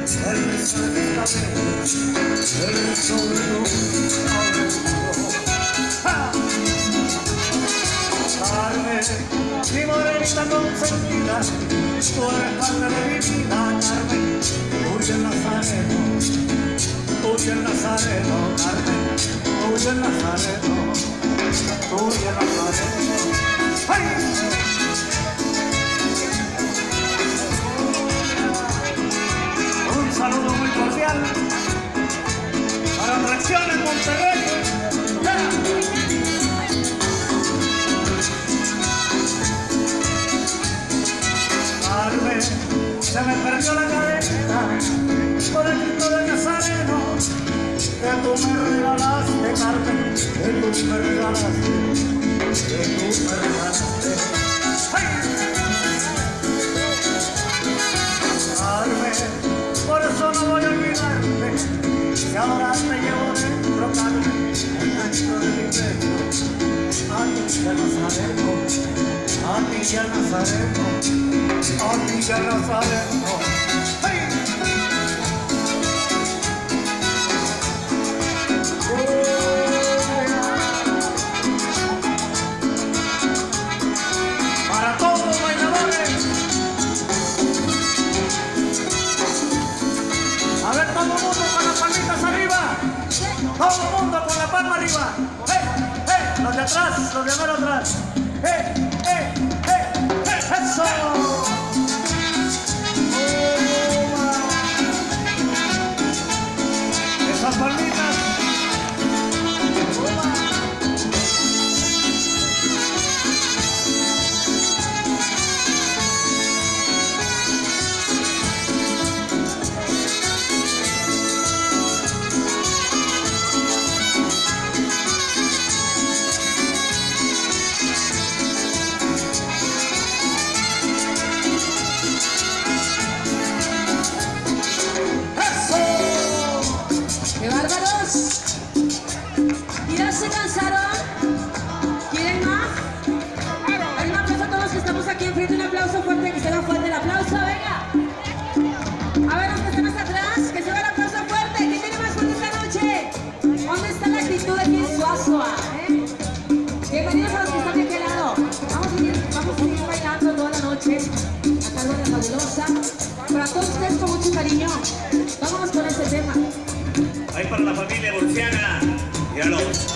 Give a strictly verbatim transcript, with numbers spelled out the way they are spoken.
el sol de cascabel, el sol de luz ¡ja! Carmen, mi morenita consentida, tú eres parte de mi vida, Carmen. Huye el Nazareno, huye el Nazareno, Carmen, huye el Nazareno, huye el Nazareno. ¡Ay! Un saludo muy cordial para Atracciones Monterrey. Carmen, se me perdió la cadena por el Cristo del Nazareno que tú me regalaste, Carmen, que tú me regalaste, que tú me regalaste. ¡Ay! Carmen, por eso no voy a olvidarte, que ahora te llevo dentro, Carmen, dentro de mi pecho. A ti ya Nazareno, a ti ya Nazareno, a ti ya Nazareno. ¡Hey! Para todos los bailadores. A ver, todo el mundo con las palmitas arriba. Todo el mundo con la palma arriba. ¡Hey! ¡Hey! Los de atrás, los de amor atrás. ¡Hey! ¡Hey! ¡Hey! ¡Hey! ¡Eso! Esas palmitas. Bienvenidos a los que están de aquel lado. Vamos a seguir, vamos a seguir bailando toda la noche a cargo de Fabulosa. Para todos ustedes con mucho cariño. Vámonos con este tema. Ahí para la familia Burciana. Míralo.